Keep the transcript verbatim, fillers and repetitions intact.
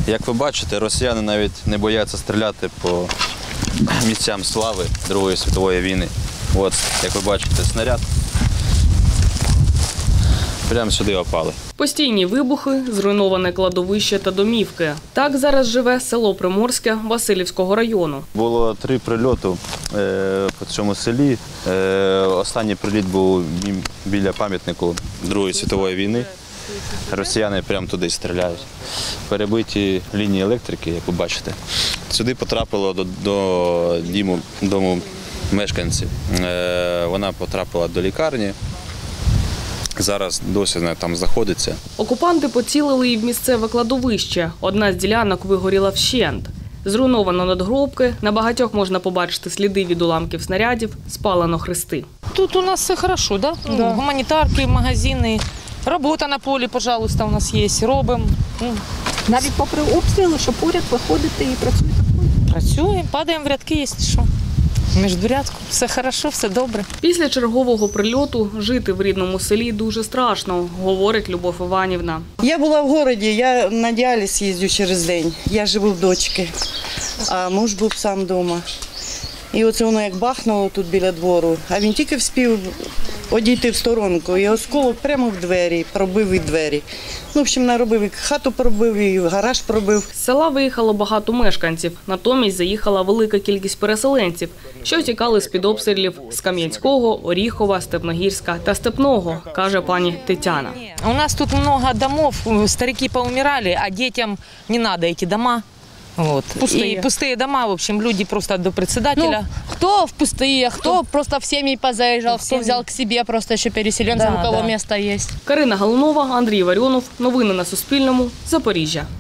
Як ви бачите, росіяни навіть не бояться стріляти по місцям слави Другої світової війни. От, як ви бачите, снаряд прямо сюди опали. Постійні вибухи, зруйноване кладовище та домівки. Так зараз живе село Приморське Василівського району. Було три прильоти е, по цьому селі. Е, останній приліт був біля пам'ятнику Другої світової війни. Росіяни прямо туди стріляють. Перебиті лінії електрики, як ви бачите. Сюди потрапило до, до дому, дому мешканців. Е, вона потрапила до лікарні. Зараз досі там знаходиться. Окупанти поцілили і в місцеве кладовище. Одна з ділянок вигоріла вщент. Зруйновано надгробки, на багатьох можна побачити сліди від уламків снарядів, спалено хрести. Тут у нас все хорошо, да? Да. Ну, гуманітарки, магазини, робота на полі, пожалуйста, у нас є, робимо. Навіть попри обстріли, що поряд виходите і працюєте? Працюємо, падаємо в рядки, якщо що. Міждурядку. Все хорошо, все добре. Після чергового прильоту жити в рідному селі дуже страшно, говорить Любов Іванівна. Я була в місті, я на діаліз їздю через день. Я живу в дочки, а муж був сам вдома. І оце воно як бахнуло тут біля двору, а він тільки встиг одійти в сторонку, і осколок прямо в двері, пробив і двері. Ну, в общем, наробив, і хату пробив, і гараж пробив. З села виїхало багато мешканців, натомість заїхала велика кількість переселенців, що тікали з-під обстрілів з Кам'янського, Оріхова, Степногірська та Степного, каже пані Тетяна. У нас тут много домов, старики поумирали, а дітям не треба ці дома. Вот. Пустые. И пустые дома, в общем, люди просто до председателя. Ну, кто в пустые, кто, кто в семьи позаезжал, кто семьи. взял к себе просто еще переселенцев, да, у кого да. место есть. Карина Галунова, Андрій Варіонов. Новини на Суспільному. Запоріжжя.